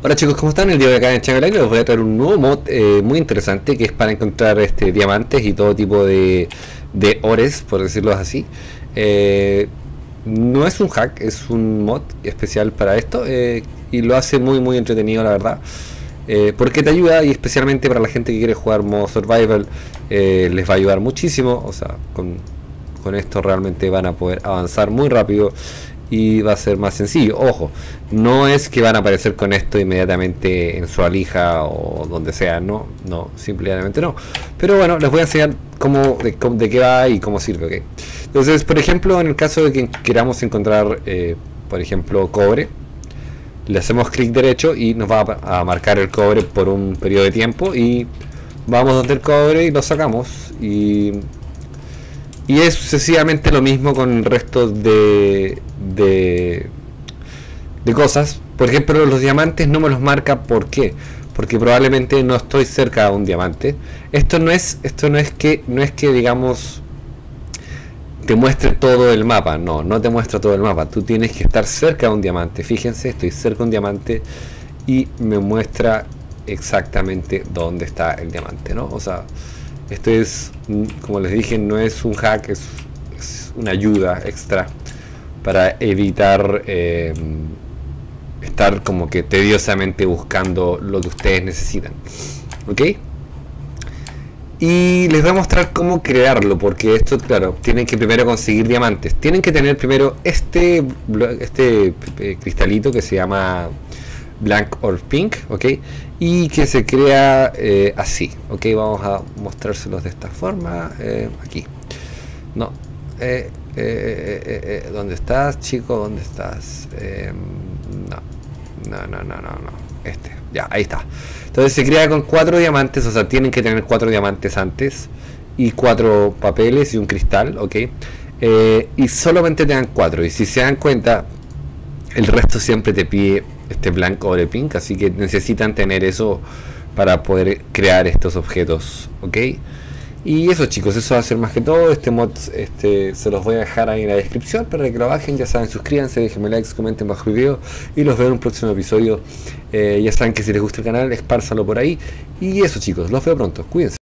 Hola chicos, ¿cómo están? El día de acá en Channel les voy a traer un nuevo mod muy interesante que es para encontrar diamantes y todo tipo de ores, por decirlo así. No es un hack, es un mod especial para esto y lo hace muy entretenido, la verdad. Porque te ayuda, y especialmente para la gente que quiere jugar modo survival, les va a ayudar muchísimo. O sea, con esto realmente van a poder avanzar muy rápido y va a ser más sencillo. Ojo, no es que van a aparecer con esto inmediatamente en su alija o donde sea, no, simplemente no. Pero bueno, les voy a enseñar de qué va y cómo sirve, ¿ok? Entonces, por ejemplo, en el caso de que queramos encontrar, por ejemplo, cobre, le hacemos clic derecho y nos va a marcar el cobre por un periodo de tiempo y vamos donde el cobre y lo sacamos y es sucesivamente lo mismo con el resto de cosas. Por ejemplo, los diamantes no me los marca. ¿Por qué? Porque probablemente no estoy cerca de un diamante. Esto no es que digamos te muestre todo el mapa. No te muestra todo el mapa. Tú tienes que estar cerca de un diamante. Fíjense, estoy cerca de un diamante y me muestra exactamente dónde está el diamante, ¿no? O sea, esto es, como les dije, no es un hack, es una ayuda extra para evitar estar como que tediosamente buscando lo que ustedes necesitan, ¿ok? Y les voy a mostrar cómo crearlo, porque esto, claro, tienen que primero conseguir diamantes. Tienen que tener primero este cristalito que se llama Blank or Pink, ¿ok? Y que se crea así, ¿ok? Vamos a mostrárselos de esta forma, aquí. No, ¿dónde estás, chico? ¿Dónde estás? No, ya, ahí está. Entonces se crea con 4 diamantes, o sea, tienen que tener 4 diamantes antes y 4 papeles y un cristal, ¿ok? Y solamente te dan 4, y si se dan cuenta, el resto siempre te pide blanco o de pink, así que necesitan tener eso para poder crear estos objetos, ¿ok? Y eso, chicos, eso va a ser más que todo. Este mod se los voy a dejar ahí en la descripción para que lo bajen. Ya saben, suscríbanse, déjenme likes, comenten bajo el video y los veo en un próximo episodio. Ya saben que si les gusta el canal, espárzalo por ahí. Y eso, chicos, los veo pronto, cuídense.